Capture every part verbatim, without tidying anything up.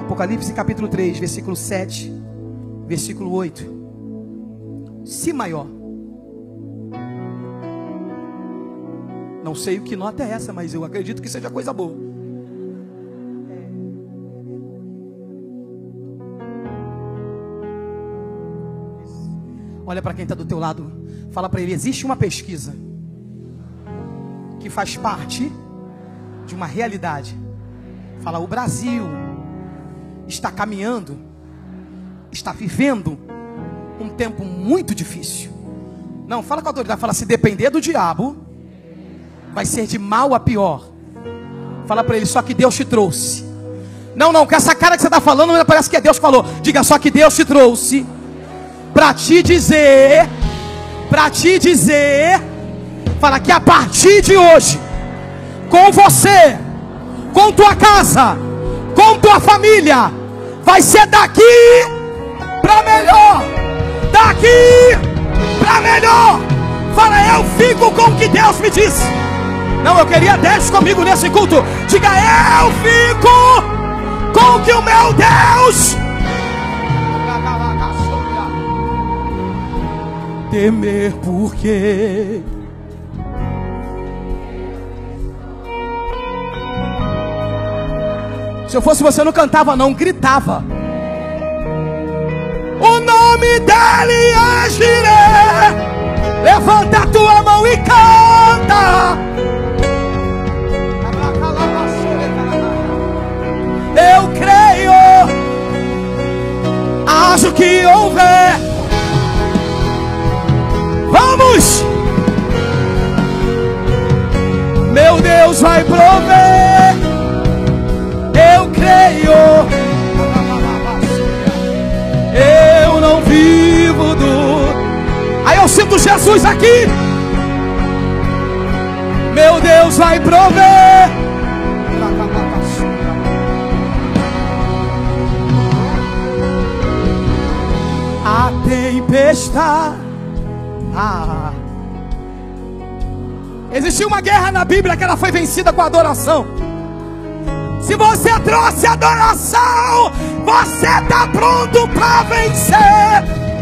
Apocalipse capítulo três, versículo sete, versículo oito. Si maior. Não sei o que nota é essa, mas eu acredito que seja coisa boa. Olha para quem está do teu lado. Fala para ele, existe uma pesquisa que faz parte de uma realidade. Fala, o Brasil está caminhando, está vivendo um tempo muito difícil. Não, fala com a autoridade, fala, se depender do diabo, vai ser de mal a pior. Fala para ele, só que Deus te trouxe. Não, não, com essa cara que você está falando, não parece que é Deus que falou. Diga, só que Deus te trouxe para te dizer, para te dizer, fala que a partir de hoje, com você, com tua casa, com tua família, vai ser daqui para melhor, daqui para melhor. Fala, eu fico com o que Deus me disse. Não, eu queria dez comigo nesse culto. Diga, eu fico com o que o meu Deus. Temer porque se eu fosse você, não cantava não, gritava. O nome dele é Jireh. Levanta a tua mão e canta. Eu creio, acho que houver. Vamos! Meu Deus vai prover. Eu creio. Eu não vivo do... Aí eu sinto Jesus aqui. Meu Deus vai prover. A tempestade. Ah. Existiu uma guerra na Bíblia que ela foi vencida com adoração. Se você trouxe adoração, você está pronto para vencer.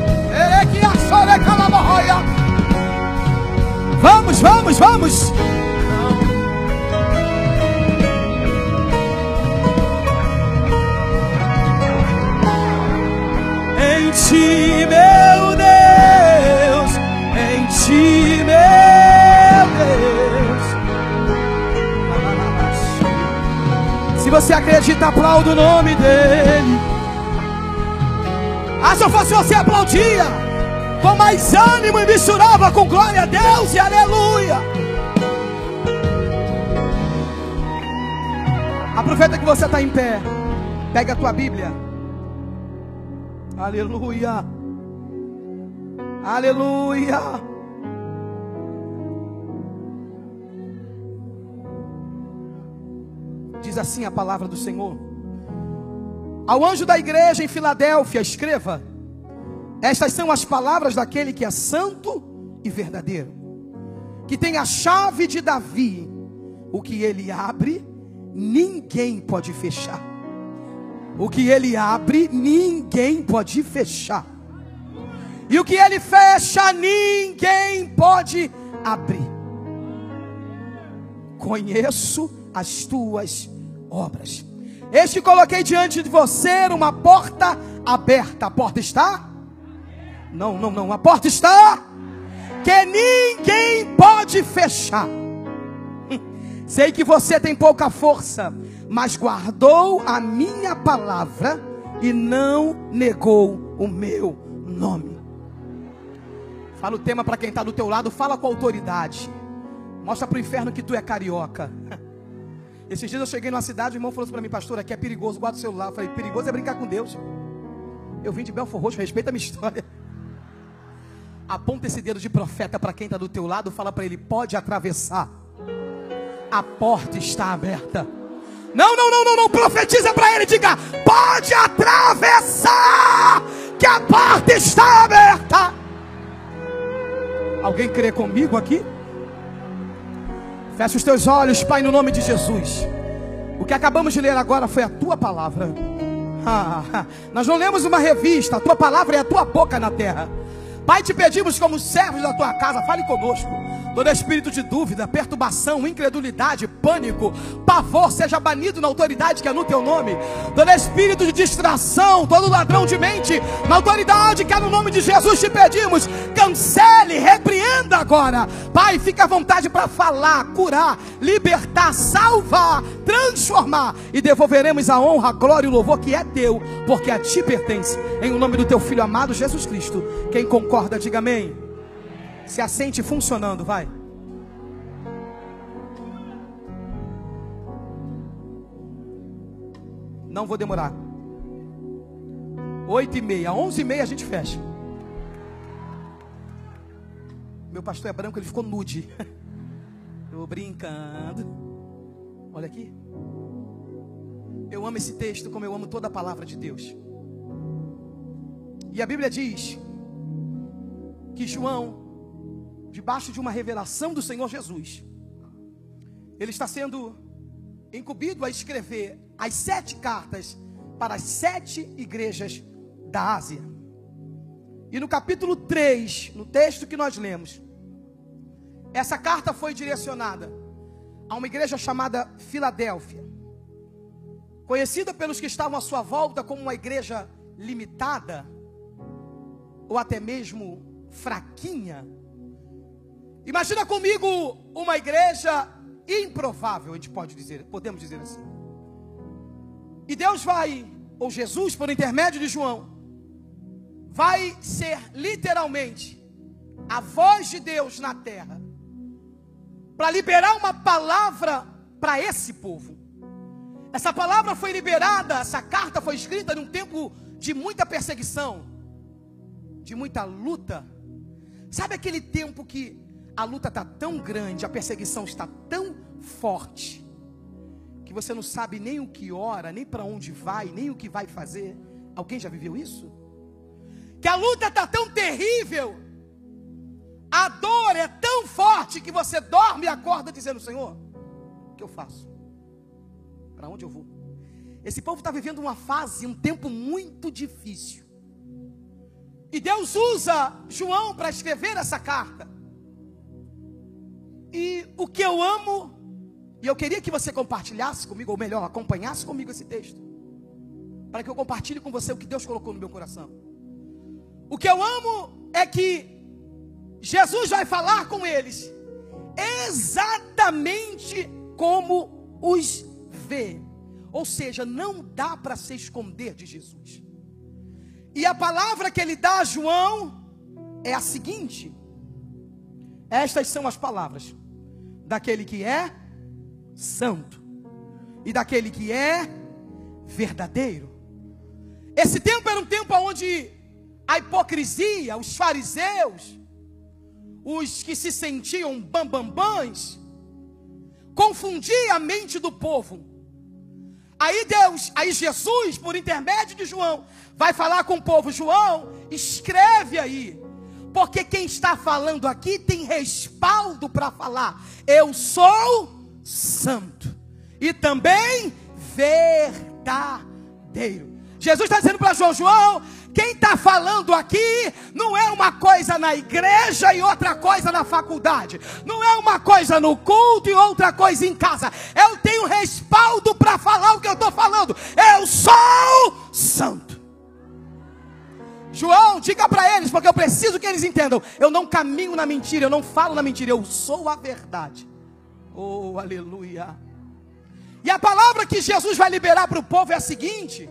Vamos, vamos, vamos. Em ti, meu Deus, em ti, meu Deus. Se você acredita, aplauda o nome dele. Ah, se eu fosse você, aplaudia com mais ânimo e misturava com glória a Deus e aleluia. Aproveita que você está em pé. Pega a tua Bíblia. Aleluia. Aleluia. Diz assim a palavra do Senhor. Ao anjo da igreja em Filadélfia, escreva: estas são as palavras daquele que é santo e verdadeiro, que tem a chave de Davi. O que ele abre, ninguém pode fechar. O que ele abre, ninguém pode fechar. E o que ele fecha, ninguém pode abrir. Conheço as tuas obras. Eis que coloquei diante de você uma porta aberta. A porta está? Não, não, não. A porta está que ninguém pode fechar. Sei que você tem pouca força, mas guardou a minha palavra e não negou o meu nome. Fala o tema para quem está do teu lado. Fala com autoridade. Mostra para o inferno que tu é carioca. Esses dias eu cheguei numa cidade, o irmão falou assim para mim: pastor, aqui é perigoso, guarda o celular. Eu falei: perigoso é brincar com Deus. Eu vim de Belfor Roxo, respeita a minha história. Aponta esse dedo de profeta para quem está do teu lado. Fala para ele: pode atravessar, a porta está aberta. Não, não, não, não, não. Profetiza para ele, diga: pode atravessar, que a porta está aberta. Alguém crê comigo aqui? Fecha os teus olhos, Pai, no nome de Jesus. O que acabamos de ler agora foi a tua palavra. Ah, nós não lemos uma revista, a tua palavra é a tua boca na terra. Pai, te pedimos como servos da tua casa, fale conosco. Todo espírito de dúvida, perturbação, incredulidade, pânico, pavor, seja banido na autoridade que é no teu nome. Todo espírito de distração, todo ladrão de mente, na autoridade que é no nome de Jesus te pedimos, cancele, repreenda agora. Pai, fica à vontade para falar, curar, libertar, salvar, transformar, e devolveremos a honra, a glória e o louvor que é teu, porque a ti pertence. Em o nome do teu Filho amado Jesus Cristo. Quem concorda, diga amém. Se assente funcionando, vai. Não vou demorar. Oito e meia, onze e meia a gente fecha. Meu pastor é branco, ele ficou nude. Estou brincando. Olha aqui. Eu amo esse texto como eu amo toda a palavra de Deus. E a Bíblia diz que João, debaixo de uma revelação do Senhor Jesus, ele está sendo incumbido a escrever as sete cartas para as sete igrejas da Ásia. E no capítulo três, no texto que nós lemos, essa carta foi direcionada a uma igreja chamada Filadélfia, conhecida pelos que estavam à sua volta como uma igreja limitada, ou até mesmo fraquinha. Imagina comigo uma igreja improvável, a gente pode dizer, podemos dizer assim. E Deus vai, ou Jesus, por intermédio de João, vai ser literalmente a voz de Deus na terra, para liberar uma palavra para esse povo. Essa palavra foi liberada, essa carta foi escrita num tempo de muita perseguição, de muita luta. Sabe aquele tempo que a luta está tão grande, a perseguição está tão forte, que você não sabe nem o que ora, nem para onde vai, nem o que vai fazer? Alguém já viveu isso? Que a luta está tão terrível, a dor é tão forte, que você dorme e acorda dizendo: Senhor, o que eu faço? Para onde eu vou? Esse povo está vivendo uma fase, um tempo muito difícil. E Deus usa João para escrever essa carta. E o que eu amo, e eu queria que você compartilhasse comigo, ou melhor, acompanhasse comigo esse texto, para que eu compartilhe com você o que Deus colocou no meu coração. O que eu amo é que Jesus vai falar com eles exatamente como os vê. Ou seja, não dá para se esconder de Jesus. E a palavra que ele dá a João é a seguinte: estas são as palavras daquele que é santo e daquele que é verdadeiro. Esse tempo era um tempo onde a hipocrisia, os fariseus, os que se sentiam bambambãs, confundia a mente do povo. Aí Deus, aí Jesus, por intermédio de João, vai falar com o povo: João, escreve aí, porque quem está falando aqui tem respaldo para falar. Eu sou santo e também verdadeiro. Jesus está dizendo para João: João, quem está falando aqui não é uma coisa na igreja e outra coisa na faculdade. Não é uma coisa no culto e outra coisa em casa. Eu tenho respaldo para falar o que eu estou falando. Eu sou santo. João, diga para eles, porque eu preciso que eles entendam. Eu não caminho na mentira, eu não falo na mentira. Eu sou a verdade. Oh, aleluia. E a palavra que Jesus vai liberar para o povo é a seguinte: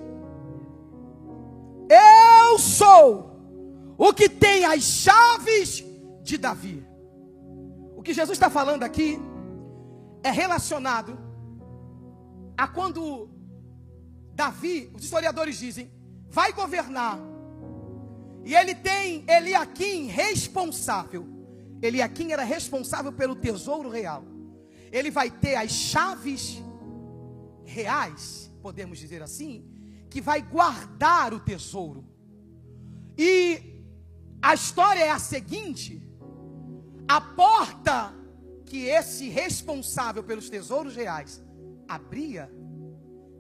eu sou o que tem as chaves de Davi. O que Jesus está falando aqui é relacionado a quando Davi, os historiadores dizem, vai governar. E ele tem Eliaquim responsável. Eliaquim era responsável pelo tesouro real. Ele vai ter as chaves reais, podemos dizer assim, que vai guardar o tesouro. E a história é a seguinte: a porta que esse responsável pelos tesouros reais abria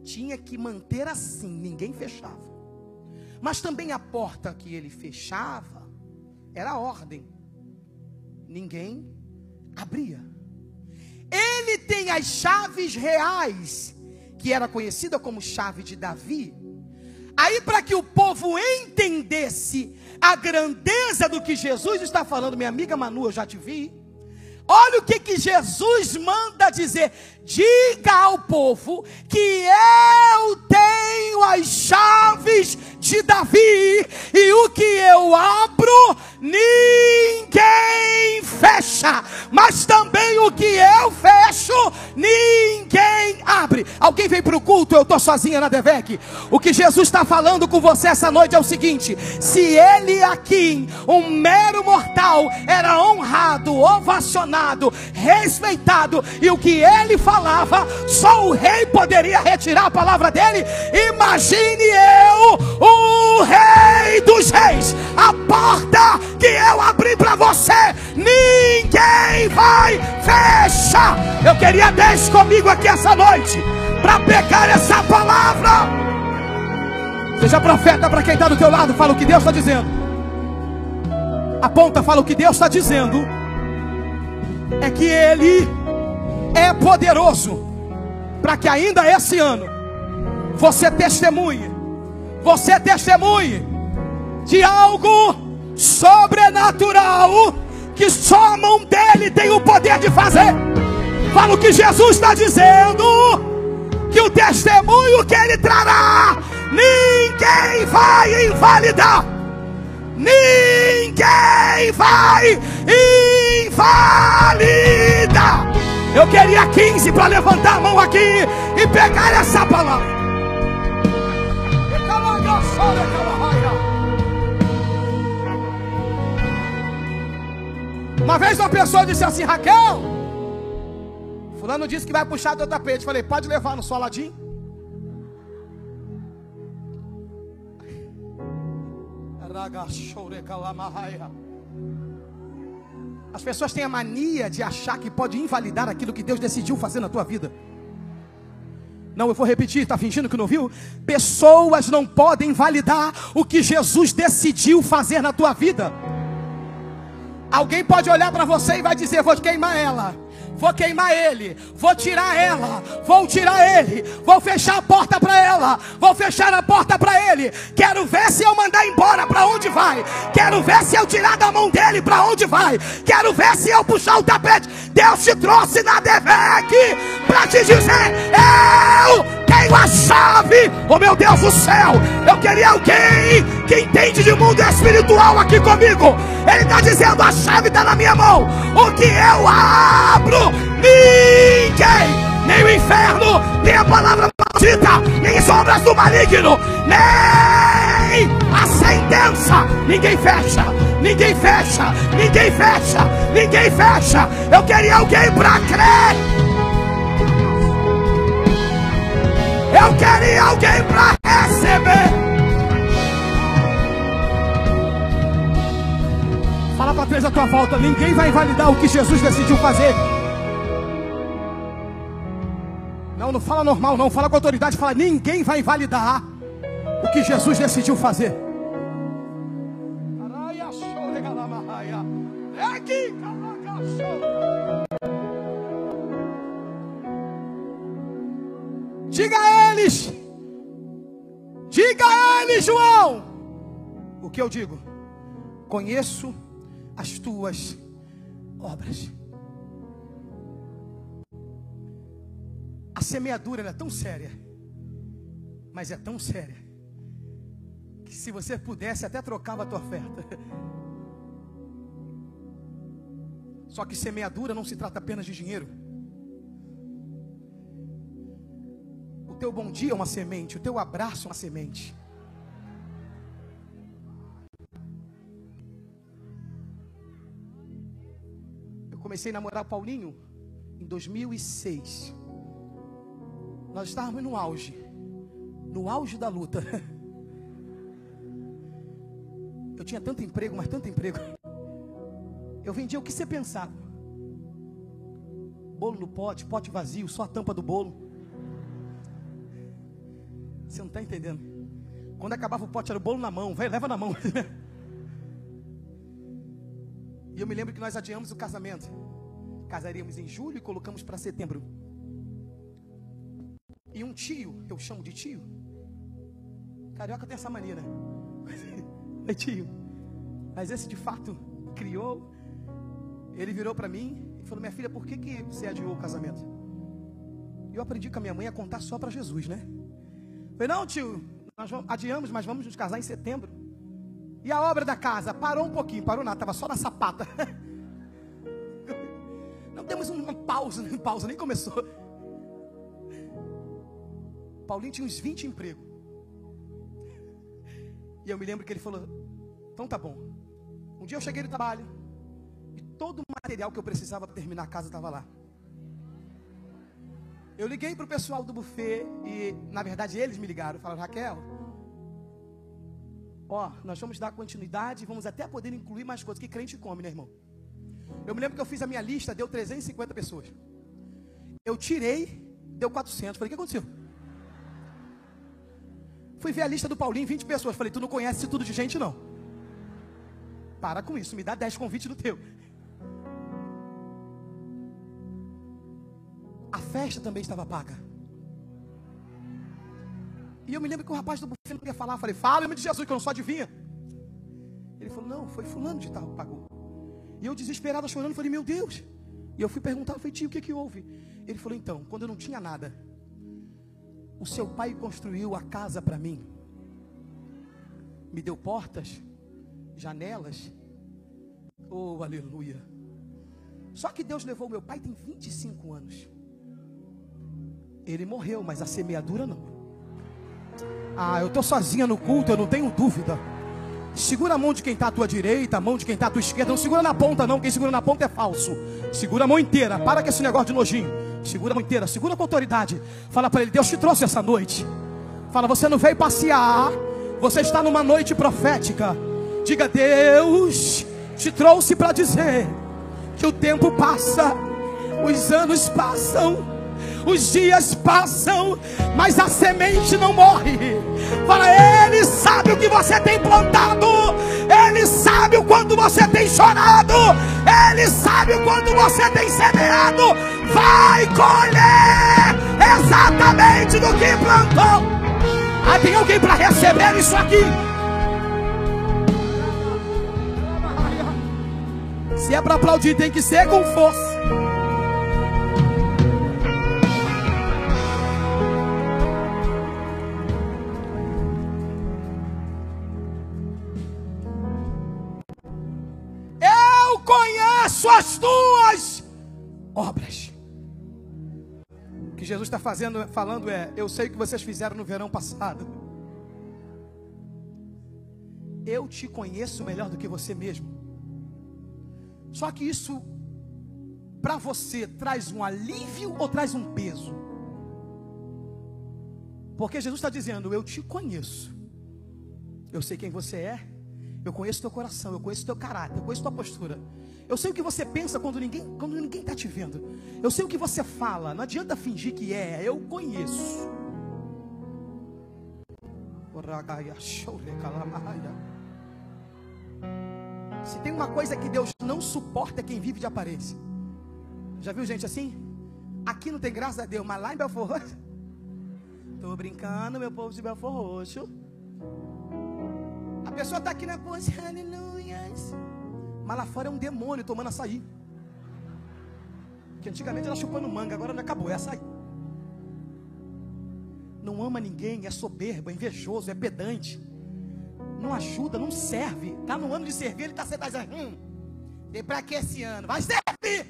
tinha que manter assim, ninguém fechava. Mas também a porta que ele fechava era a ordem, ninguém abria. Ele tem as chaves reais, que era conhecida como chave de Davi. Aí, para que o povo entendesse a grandeza do que Jesus está falando, minha amiga Manu, eu já te vi. Olha o que, que Jesus manda dizer: diga ao povo que eu tenho as chaves de Davi, e o que eu abro, ninguém fecha, mas também o que eu fecho, ninguém abre. Alguém vem para o culto? Eu estou sozinha na Devec. O que Jesus está falando com você essa noite é o seguinte: se ele aqui, um mero mortal, era honrado, ovacionado, respeitado, e o que ele falava, só o rei poderia retirar a palavra dele. Imagine eu, o rei dos reis, a porta que eu abri para você, ninguém vai fechar. Eu queria dez comigo aqui essa noite, para pegar essa palavra. Seja profeta para quem está do teu lado, fala o que Deus está dizendo. Aponta, fala o que Deus está dizendo. É que Ele é poderoso para que ainda esse ano você testemunhe, você testemunhe de algo sobrenatural que só a mão dele tem o poder de fazer. Fala o que Jesus está dizendo, que o testemunho que ele trará, ninguém vai invalidar, ninguém vai invalidar. Eu queria quinze para levantar a mão aqui e pegar essa palavra. Uma vez uma pessoa disse assim: Raquel, fulano disse que vai puxar teu tapete. Falei: pode levar no soladinho. As pessoas têm a mania de achar que pode invalidar aquilo que Deus decidiu fazer na tua vida. Não, eu vou repetir, está fingindo que não viu? Pessoas não podem validar o que Jesus decidiu fazer na tua vida. Alguém pode olhar para você e vai dizer: vou queimar ela, vou queimar ele, vou tirar ela, vou tirar ele, vou fechar a porta para ela, vou fechar a porta para ele. Quero ver se eu mandar embora, para onde vai? Quero ver se eu tirar da mão dele, para onde vai? Quero ver se eu puxar o tapete. Deus te trouxe na Devec para te dizer: eu tenho a chave, oh meu Deus do céu. Eu queria alguém que entende de mundo espiritual aqui comigo. Ele está dizendo: a chave está na minha mão. O que eu abro, ninguém, nem o inferno, nem a palavra maldita, nem sombras do maligno, nem a sentença, ninguém fecha, ninguém fecha, ninguém fecha, ninguém fecha. Eu queria alguém para crer. Eu queria alguém para receber. Fala para três à tua volta: ninguém vai invalidar o que Jesus decidiu fazer. Não, não fala normal não, fala com autoridade. Fala: ninguém vai invalidar o que Jesus decidiu fazer. Diga a eles, diga a eles, João, o que eu digo: conheço as tuas obras. A semeadura é tão séria, mas é tão séria, que se você pudesse até trocava a tua oferta. Só que semeadura não se trata apenas de dinheiro. O teu bom dia é uma semente, o teu abraço é uma semente. Eu comecei a namorar o Paulinho em dois mil e seis. Nós estávamos no auge, no auge da luta. Eu tinha tanto emprego, mas tanto emprego. Eu vendia o que você pensava. Bolo no pote, pote vazio, só a tampa do bolo. Você não está entendendo. Quando acabava o pote era o bolo na mão. Vai, leva na mão. E eu me lembro que nós adiamos o casamento. Casaríamos em julho e colocamos para setembro. E um tio, eu chamo de tio. Carioca tem essa mania, né? É tio. Mas esse de fato criou. Ele virou para mim e falou: minha filha, por que, que você adiou o casamento? E eu aprendi com a minha mãe a contar só para Jesus, né? Eu falei: não, tio, nós vamos, adiamos, mas vamos nos casar em setembro. E a obra da casa? Parou um pouquinho, parou nada, estava só na sapata. Não temos uma pausa, nem pausa, nem começou. Paulinho tinha uns vinte empregos. E eu me lembro que ele falou: então tá bom. Um dia eu cheguei no trabalho e todo o material que eu precisava para terminar a casa estava lá. Eu liguei para o pessoal do buffet e, na verdade, eles me ligaram. Falaram: Raquel, ó, nós vamos dar continuidade e vamos até poder incluir mais coisas que crente come, né, irmão? Eu me lembro que eu fiz a minha lista, deu trezentas e cinquenta pessoas. Eu tirei, deu quatrocentos. Falei: o que aconteceu? Fui ver a lista do Paulinho, vinte pessoas. Falei: tu não conhece esse tudo de gente, não. Para com isso, me dá dez convites do teu. A festa também estava paga. E eu me lembro que o rapaz do buffet não queria falar. Eu falei: fala em nome de Jesus, que eu não sou adivinha. Ele falou: não, foi fulano de tal que pagou. E eu desesperado, chorando, falei: meu Deus. E eu fui perguntar, eu falei: tio, o que que houve? Ele falou: então, quando eu não tinha nada, o seu pai construiu a casa para mim. Me deu portas, janelas. Oh, aleluia. Só que Deus levou meu pai, tem vinte e cinco anos. Ele morreu, mas a semeadura não. Ah, eu estou sozinha no culto, eu não tenho dúvida. Segura a mão de quem está à tua direita, a mão de quem está à tua esquerda. Não segura na ponta não, quem segura na ponta é falso. Segura a mão inteira, para com esse negócio de nojinho. Segura a mão inteira, segura com autoridade. Fala para ele: Deus te trouxe essa noite. Fala: você não veio passear, você está numa noite profética. Diga: Deus te trouxe para dizer que o tempo passa, os anos passam, os dias passam, mas a semente não morre. Fala: Ele sabe o que você tem plantado, Ele sabe o quanto você tem chorado, Ele sabe o quanto você tem semeado. Vai colher exatamente do que plantou. Ah, tem alguém para receber isso aqui? Se é para aplaudir, tem que ser com força. Eu conheço as tuas obras. O que Jesus está fazendo, falando é: eu sei o que vocês fizeram no verão passado. Eu te conheço melhor do que você mesmo. Só que isso para você traz um alívio ou traz um peso? Porque Jesus está dizendo: eu te conheço, eu sei quem você é, eu conheço teu coração, eu conheço teu caráter, eu conheço tua postura, eu sei o que você pensa quando ninguém quando ninguém está te vendo, eu sei o que você fala, não adianta fingir que é, eu conheço. Se tem uma coisa que Deus não suporta, é quem vive de aparência. Já viu gente assim? Aqui não tem, graças a Deus, mas lá em Belfort Roxo, tô brincando, meu povo de Belfort Roxo, a pessoa está aqui na pose, aleluias, mas lá fora é um demônio tomando açaí. Que antigamente era chupando manga, agora não acabou, é açaí. Não ama ninguém, é soberbo, é invejoso, é pedante, não ajuda, não serve. Está no ano de servir, ele está sentado dizendo: hum, tem para que esse ano? Vai servir.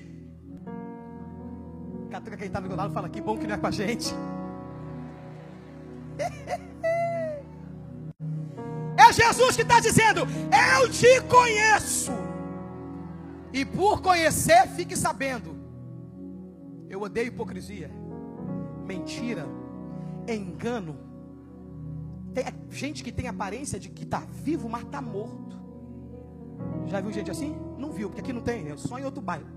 Catuca quem está do meu lado, fala: que bom que não é com a gente. É Jesus que está dizendo: eu te conheço. E por conhecer, fique sabendo, eu odeio hipocrisia, mentira, engano. Tem gente que tem aparência de que está vivo, mas está morto. Já viu gente assim? Não viu, porque aqui não tem, é só em outro bairro.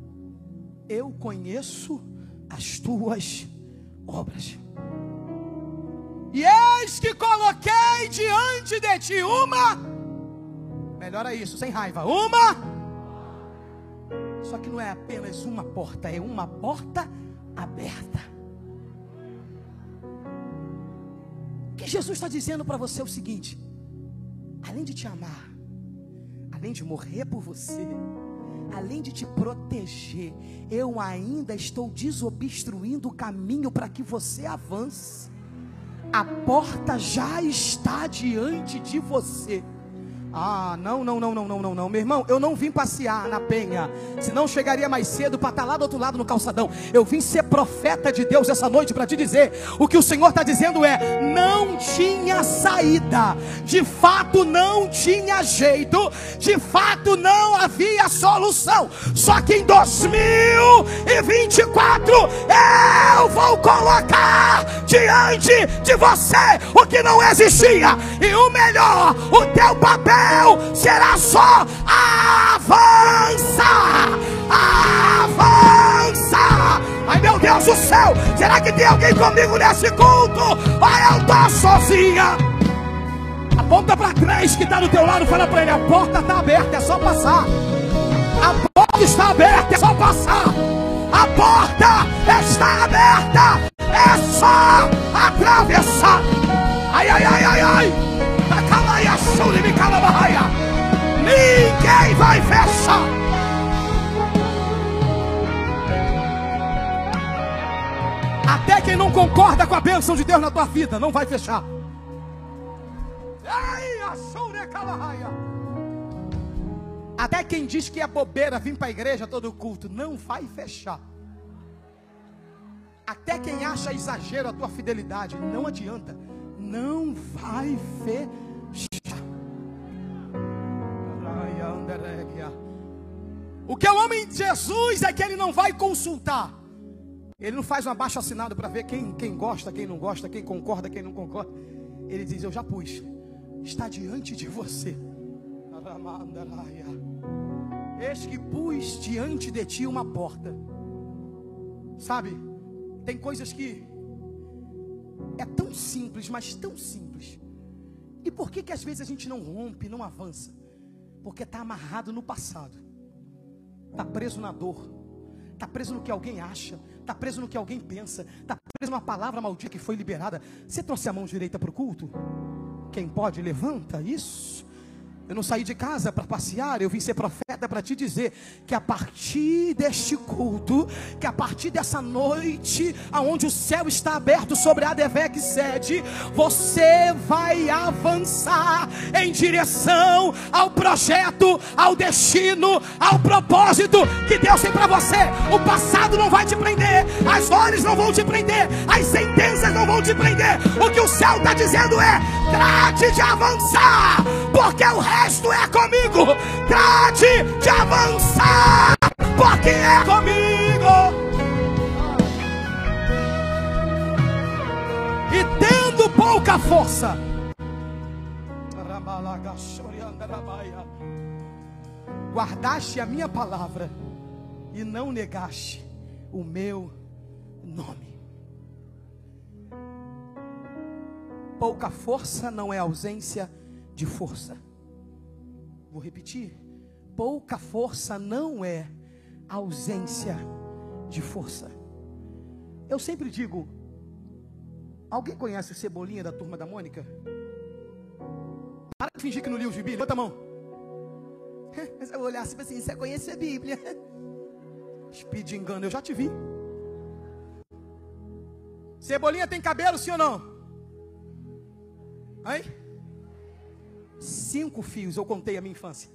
Eu conheço as tuas obras. Eis que coloquei diante de ti uma, melhora isso, sem raiva, uma, só que não é apenas uma porta, é uma porta aberta. O que Jesus está dizendo para você é o seguinte: além de te amar, além de morrer por você, além de te proteger, eu ainda estou desobstruindo o caminho para que você avance. A porta já está diante de você. Ah, não, não, não, não, não, não, não, meu irmão, eu não vim passear na Penha, senão chegaria mais cedo para estar lá do outro lado no calçadão. Eu vim ser profeta de Deus essa noite para te dizer, o que o Senhor está dizendo é, não tinha saída, de fato não tinha jeito, de fato não havia solução, só que em dois mil e vinte e quatro, eu vou colocar diante de você o que não existia, e o melhor, o teu papel será só avançar, avançar. Ai meu Deus do céu, será que tem alguém comigo nesse culto? Ou eu tô sozinha? Aponta para três que está do teu lado, fala para ele, a porta está aberta, é só passar. A porta está aberta, é só passar. A porta está aberta, é só atravessar. Ai, ai, ai, ai, ai. Ninguém vai fechar. Até quem não concorda com a bênção de Deus na tua vida não vai fechar. Até quem diz que é bobeira vir para a igreja todo culto não vai fechar. Até quem acha exagero a tua fidelidade, não adianta, não vai fechar. O que eu amo em Jesus é que ele não vai consultar. Ele não faz um abaixo assinado para ver quem, quem gosta, quem não gosta, quem concorda, quem não concorda. Ele diz, eu já pus, está diante de você. Eis que pus diante de ti uma porta. Sabe, tem coisas que é tão simples, mas tão simples. E por que que às vezes a gente não rompe, não avança? Porque está amarrado no passado. Está preso na dor, está preso no que alguém acha, está preso no que alguém pensa, está preso numa palavra maldita que foi liberada. Você trouxe a mão direita para o culto? Quem pode, levanta isso. Eu não saí de casa para passear, eu vim ser profeta para te dizer que a partir deste culto, que a partir dessa noite, aonde o céu está aberto sobre a Adevec sede, você vai avançar em direção ao projeto, ao destino, ao propósito que Deus tem para você. O passado não vai te prender, as dores não vão te prender, as sentenças não vão te prender. O que o céu está dizendo é, trate de avançar, porque o resto Resto é comigo. Trate de avançar, porque é comigo. E tendo pouca força, guardaste a minha palavra e não negaste o meu nome. Pouca força não é ausência de força. Vou repetir, pouca força não é ausência de força. Eu sempre digo, alguém conhece o Cebolinha da Turma da Mônica? Para de fingir que não liu os Bíblia, bota a mão. Mas eu vou olhar assim, assim, você conhece a Bíblia? Espírito de engano, eu já te vi. Cebolinha tem cabelo, sim ou não? Hein? Cinco fios, eu contei a minha infância.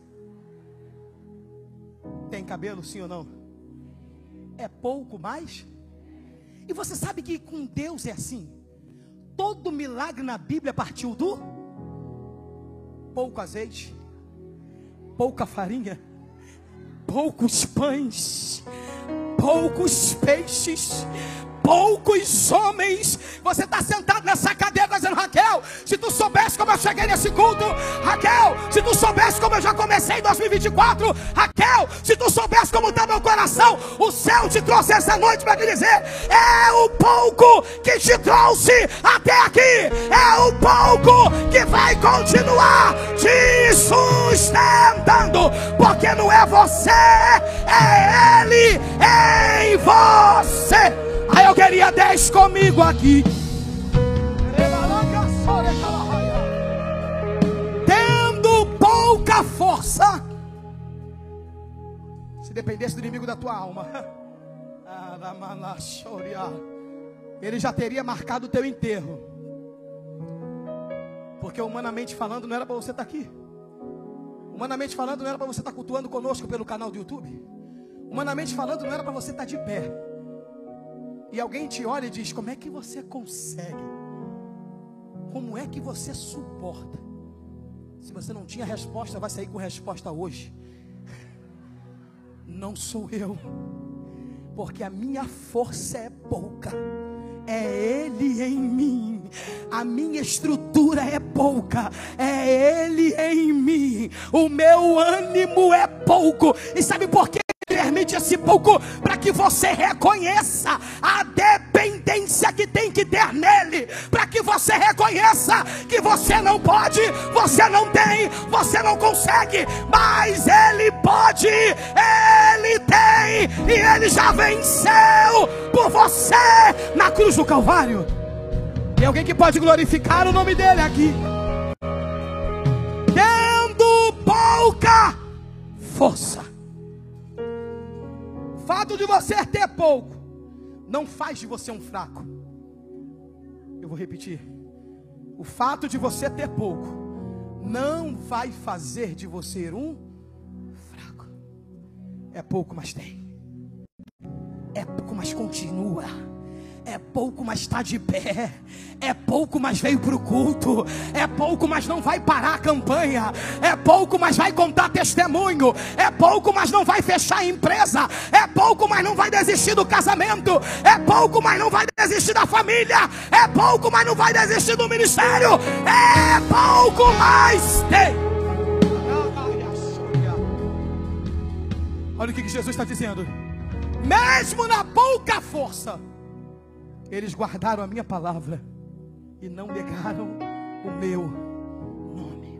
Tem cabelo, sim ou não? É pouco mais? E você sabe que com Deus é assim. Todo milagre na Bíblia partiu do pouco azeite, pouca farinha, poucos pães, poucos peixes, poucos homens. Você está sentado nessa cadeira está dizendo: Raquel, se tu soubesse como eu cheguei nesse culto, Raquel, se tu soubesse como eu já comecei em dois mil e vinte e quatro, Raquel, se tu soubesse como está meu coração, o céu te trouxe essa noite para te dizer: é o pouco que te trouxe até aqui, é o pouco que vai continuar te sustentando, porque não é você, é Ele em você. Aí eu queria dez comigo aqui. Tendo pouca força, se dependesse do inimigo da tua alma, ele já teria marcado o teu enterro, porque humanamente falando não era para você estar aqui. Humanamente falando não era para você estar cultuando conosco pelo canal do YouTube. Humanamente falando não era para você estar de pé. E alguém te olha e diz: como é que você consegue? Como é que você suporta? Se você não tinha resposta, vai sair com resposta hoje. Não sou eu, porque a minha força é pouca, é Ele em mim. A minha estrutura é pouca, é Ele em mim. O meu ânimo é pouco. E sabe por quê? Permite esse pouco para que você reconheça a dependência que tem que ter nele, para que você reconheça que você não pode, você não tem, você não consegue, mas ele pode, ele tem, e ele já venceu por você na cruz do Calvário. Tem alguém que pode glorificar o nome dele aqui? Tendo pouca força. O fato de você ter pouco não faz de você um fraco. Eu vou repetir. O fato de você ter pouco não vai fazer de você um fraco. É pouco, mas tem. É pouco, mas continua. É pouco, mas está de pé. É pouco, mas veio para o culto. É pouco, mas não vai parar a campanha. É pouco, mas vai contar testemunho. É pouco, mas não vai fechar a empresa. É pouco, mas não vai desistir do casamento. É pouco, mas não vai desistir da família. É pouco, mas não vai desistir do ministério. É pouco, mas tem. Olha o que Jesus está dizendo. Mesmo na pouca força, eles guardaram a minha palavra e não negaram o meu nome.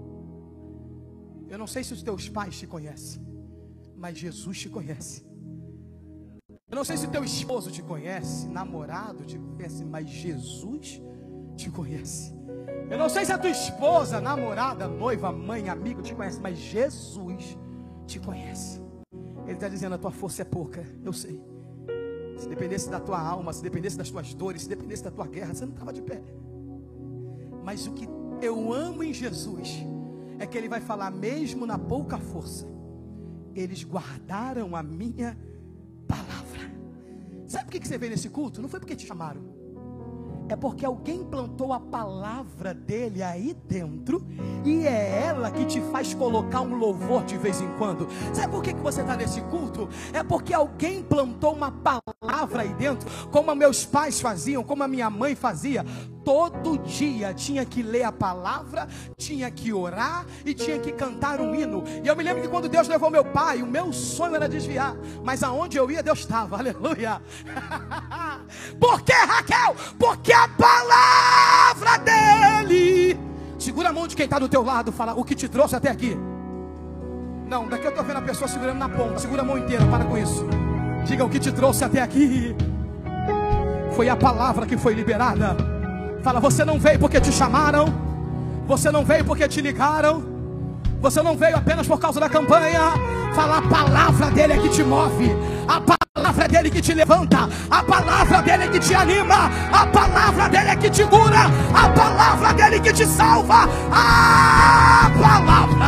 Eu não sei se os teus pais te conhecem, mas Jesus te conhece. Eu não sei se o teu esposo te conhece, namorado te conhece, mas Jesus te conhece. Eu não sei se a tua esposa, namorada, noiva, mãe, amigo te conhece, mas Jesus te conhece. Ele está dizendo: a tua força é pouca, eu sei. Se dependesse da tua alma, se dependesse das tuas dores, se dependesse da tua guerra, você não estava de pé. Mas o que eu amo em Jesus é que Ele vai falar: mesmo na pouca força, eles guardaram a minha palavra. Sabe por que você veio nesse culto? Não foi porque te chamaram. É porque alguém plantou a palavra dele aí dentro, e é ela que te faz colocar um louvor de vez em quando. Sabe por que que você está nesse culto? É porque alguém plantou uma palavra aí dentro, como meus pais faziam, como a minha mãe fazia. Todo dia tinha que ler a palavra, tinha que orar e tinha que cantar um hino. E eu me lembro que quando Deus levou meu pai, o meu sonho era desviar, mas aonde eu ia, Deus estava. Aleluia. Por que, Raquel? Porque a palavra dele. Segura a mão de quem está do teu lado, fala: o que te trouxe até aqui. Não, daqui eu estou vendo a pessoa segurando na ponta. Segura a mão inteira, para com isso. Diga: o que te trouxe até aqui foi a palavra que foi liberada. Fala: você não veio porque te chamaram, você não veio porque te ligaram, você não veio apenas por causa da campanha. Fala: a palavra dele é que te move, a palavra dele que te levanta, a palavra dele é que te anima, a palavra dele é que te cura, a palavra dele que te salva. A palavra.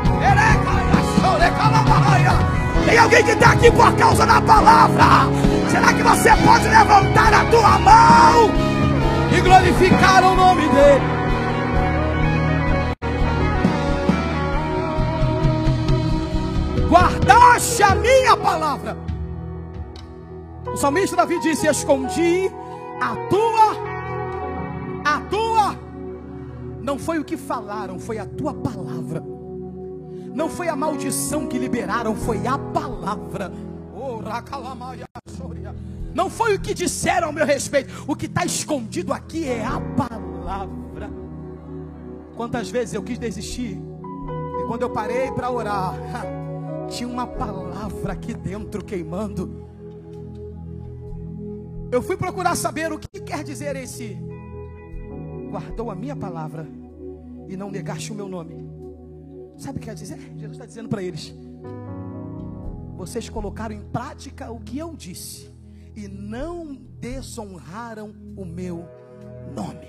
Tem alguém que está aqui por causa da palavra? Será que você pode levantar a tua mão e glorificar o nome dele? Guardaste a minha palavra. O salmista Davi disse: escondi a tua, a tua Não foi o que falaram, foi a tua palavra. Não foi a maldição que liberaram, foi a palavra. Não foi o que disseram ao meu respeito. O que está escondido aqui é a palavra. Quantas vezes eu quis desistir, e quando eu parei para orar, tinha uma palavra aqui dentro queimando. Eu fui procurar saber o que quer dizer esse: guardou a minha palavra e não negaste o meu nome. Sabe o que quer dizer? Jesus está dizendo para eles: vocês colocaram em prática o que eu disse e não desonraram o meu nome.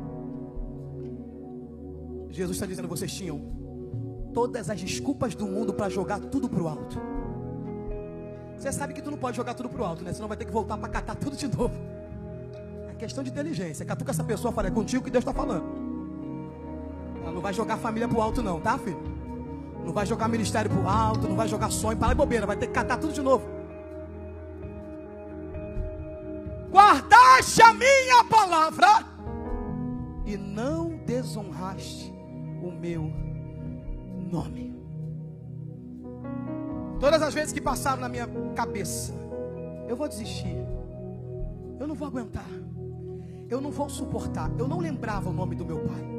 Jesus está dizendo: vocês tinham todas as desculpas do mundo para jogar tudo para o alto. Você sabe que tu não pode jogar tudo para o alto, né? Senão vai ter que voltar para catar tudo de novo. É questão de inteligência. Catuca essa pessoa, fala: é contigo que Deus está falando. Ela não vai jogar a família para o alto não, tá, filho? Não vai jogar ministério para o alto, não vai jogar sonho, para lá e bobeira, vai ter que catar tudo de novo. Guardaste a minha palavra e não desonraste o meu nome. Todas as vezes que passaram na minha cabeça: eu vou desistir, eu não vou aguentar, eu não vou suportar. Eu não lembrava o nome do meu pai,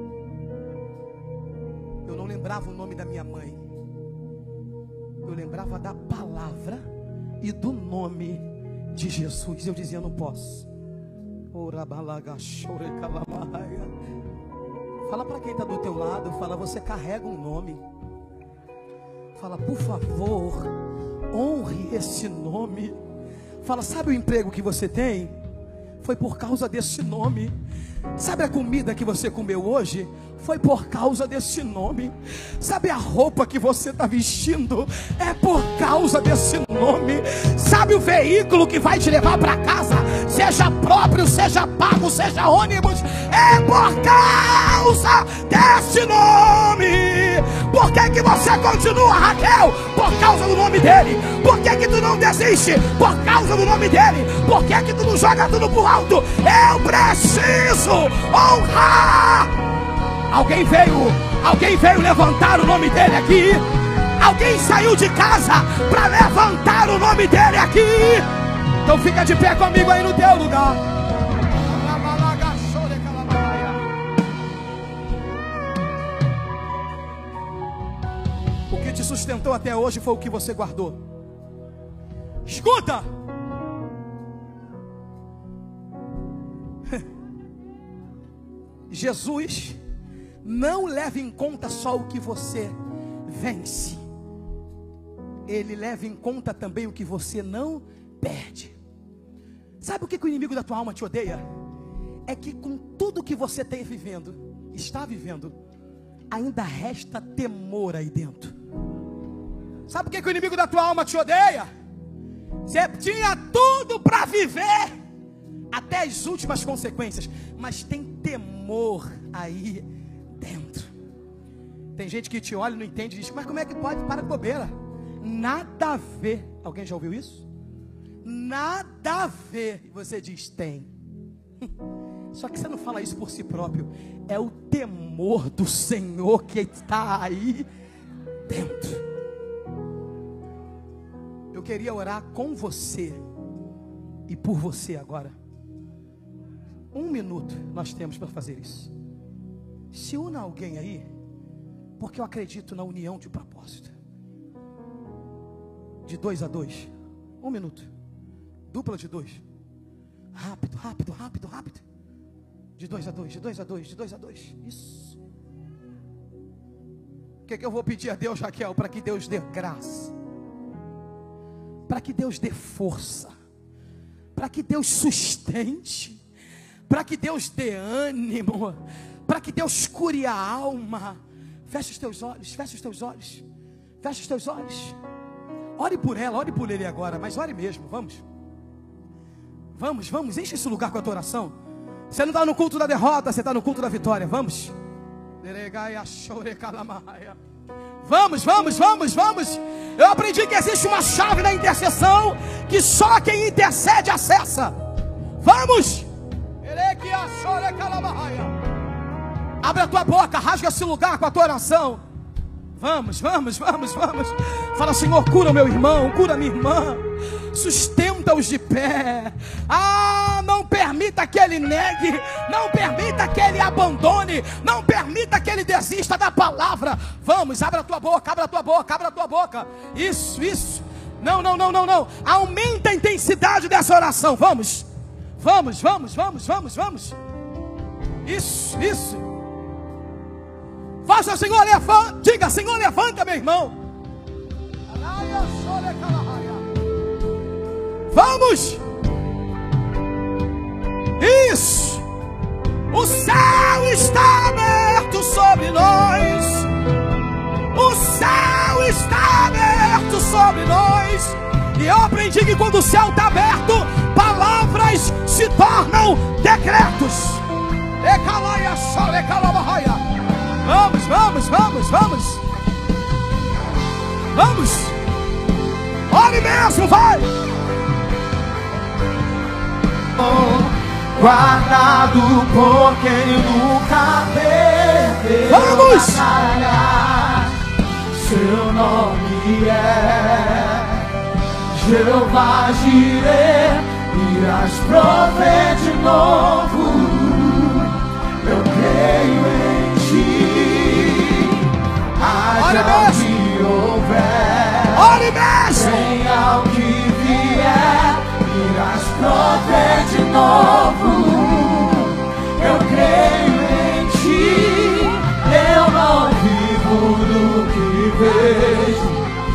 eu não lembrava o nome da minha mãe, eu lembrava da palavra e do nome de Jesus. Eu dizia: não posso. Fala para quem está do teu lado, fala: você carrega um nome. Fala: por favor, honre esse nome. Fala: sabe o emprego que você tem? Foi por causa desse nome. Sabe a comida que você comeu hoje? Foi por causa desse nome. Sabe a roupa que você está vestindo? É por causa desse nome. Sabe o veículo que vai te levar para casa? Seja próprio, seja pago, seja ônibus, é por causa desse nome. Por que que você continua, Raquel? Por causa do nome dele. Por que que tu não desiste? Por causa do nome dele. Por que que tu não joga tudo pro alto? Eu preciso honrar. Alguém veio, alguém veio levantar o nome dele aqui. Alguém saiu de casa para levantar o nome dele aqui. Então fica de pé comigo aí no teu lugar. O que te sustentou até hoje foi o que você guardou. Escuta! Jesus não leva em conta só o que você vence, ele leva em conta também o que você não perde. Sabe o que, que o inimigo da tua alma te odeia? É que com tudo que você tem vivendo, está vivendo, ainda resta temor aí dentro. Sabe o que, que o inimigo da tua alma te odeia? Você tinha tudo para viver até as últimas consequências, mas tem temor aí dentro. Tem gente que te olha e não entende e diz: mas como é que pode? Para de bobeira, nada a ver. Alguém já ouviu isso? Nada a ver. E você diz: tem. Só que você não fala isso por si próprio. É o temor do Senhor que está aí dentro. Eu queria orar com você e por você agora. Um minuto nós temos para fazer isso. Se una alguém aí, porque eu acredito na união de propósito. De dois a dois. Um minuto. Dupla de dois. Rápido, rápido, rápido, rápido. De dois a dois, de dois a dois, de dois a dois. Isso. O que, que eu vou pedir a Deus, Raquel? Para que Deus dê graça, para que Deus dê força, para que Deus sustente, para que Deus dê ânimo, para que Deus cure a alma. Fecha os teus olhos, fecha os teus olhos, fecha os teus olhos. Ore por ela, ore por ele agora, mas ore mesmo, vamos. Vamos, vamos, enche esse lugar com a tua oração. Você não está no culto da derrota, você está no culto da vitória, vamos. Vamos, vamos, vamos, vamos. Eu aprendi que existe uma chave na intercessão que só quem intercede acessa. Vamos. Abre a tua boca, rasga esse lugar com a tua oração. Vamos, vamos, vamos, vamos. Fala, Senhor, cura o meu irmão, cura a minha irmã. Sustenta-os de pé. Ah, não permita que ele negue. Não permita que ele abandone. Não permita que ele desista da palavra. Vamos, abre a tua boca, abre a tua boca, abre a tua boca. Isso, isso. Não, não, não, não, não. Aumenta a intensidade dessa oração. Vamos, vamos, vamos, vamos, vamos, vamos. Isso, isso. Faça, Senhor, levanta. Diga, Senhor, levanta, meu irmão. Vamos. Isso. O céu está aberto sobre nós. O céu está aberto sobre nós. E eu aprendi que quando o céu está aberto, palavras se tornam decretos. Vamos, vamos, vamos, vamos. Vamos. Olhe mesmo, vai. Oh, guardado por quem nunca perdeu. Vamos. Batalha. Seu nome é Jeová Jireh, irás prover de novo. Eu creio em ti. Haja o que houver, olhe mesmo. venha o que vier, irás prover de novo. Eu creio em ti. Eu não vivo do que vejo,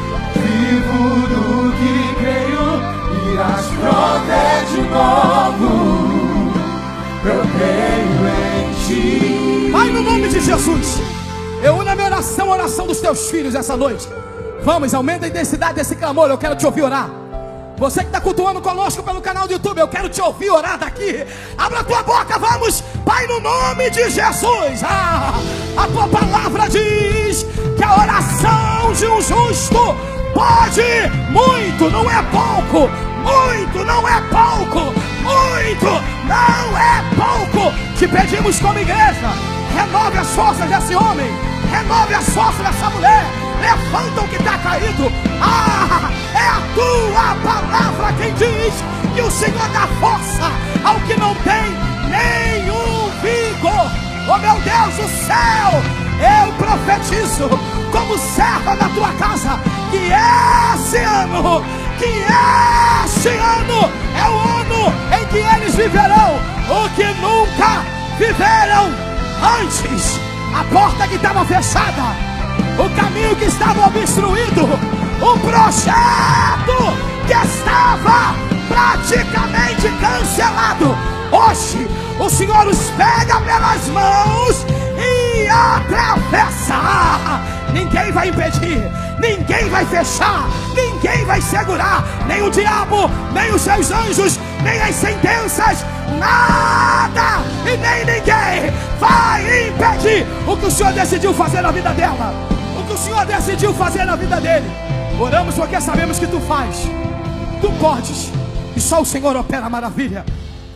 vivo do que creio. Irás prover de novo. Eu creio em ti. Pai, no nome de Jesus, eu uno a minha oração, a oração dos teus filhos essa noite. Vamos, aumenta a intensidade desse clamor. Eu quero te ouvir orar. Você que está cultuando conosco pelo canal do YouTube, eu quero te ouvir orar daqui. Abra a tua boca, vamos. Pai, no nome de Jesus. Ah, a tua palavra diz que a oração de um justo pode muito, não é pouco. Muito não é pouco. Muito não é pouco. Te pedimos como igreja, renove as forças desse homem, renove as forças dessa mulher. Levanta o que está caído. Ah, é a tua palavra quem diz que o Senhor dá força ao que não tem nenhum vigor. Oh meu Deus do céu, eu profetizo como serva da tua casa que esse ano, que este ano é o ano em que eles viverão o que nunca viveram antes. A porta que estava fechada, o caminho que estava obstruído, o projeto que estava praticamente cancelado, hoje o Senhor os pega pelas mãos e atravessa. Ninguém vai impedir, ninguém vai fechar, ninguém vai segurar, nem o diabo, nem os seus anjos, nem as sentenças, nada e nem ninguém vai impedir o que o Senhor decidiu fazer na vida dela, o que o Senhor decidiu fazer na vida dele. Oramos porque sabemos que tu faz, tu podes, e só o Senhor opera maravilha.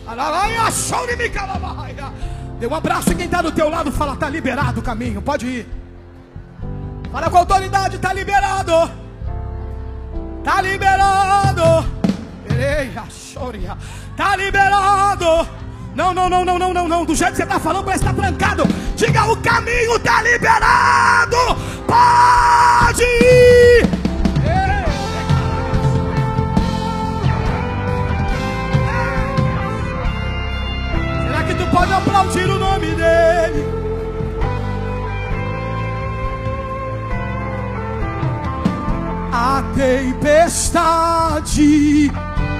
Dê um abraço em quem está do teu lado, fala, está liberado o caminho, pode ir. Fala com a autoridade, está liberado. Está liberado. Está liberado. Não, não, não, não, não, não, não. Do jeito que você está falando, parece que está trancado. Diga, o caminho está liberado. Pode ir. Será que tu pode aplaudir o nome dele? A tempestade.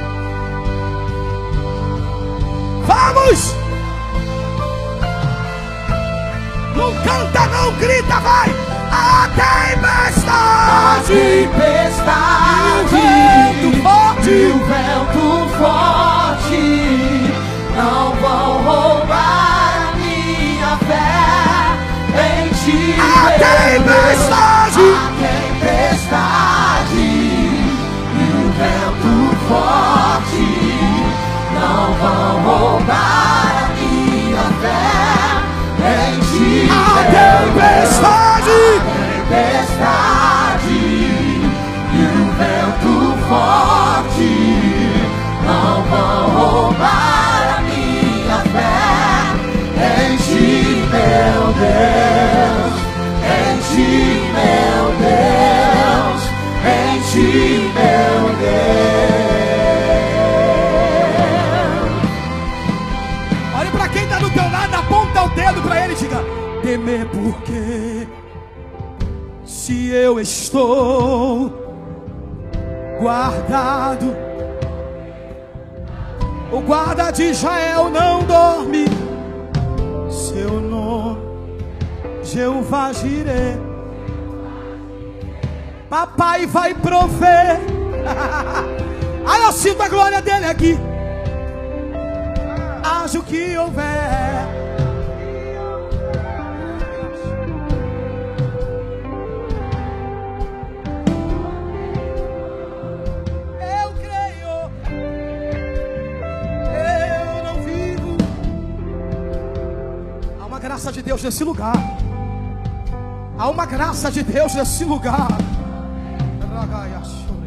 Vamos! Não canta, não grita, vai! A tempestade! A tempestade e o vento forte não vão roubar a minha fé em ti. A tempestade! A tempestade e o vento forte não vão roubar a minha fé em ti. para ele e diga: temer porque se eu estou guardado, o guarda de Israel não dorme. Seu nome Jeová Jireh. Papai vai prover. Ai, eu sinto a glória dele aqui. Haja o que houver. Eu creio. Eu não vivo. Há uma graça de Deus nesse lugar. Há uma graça de Deus nesse lugar.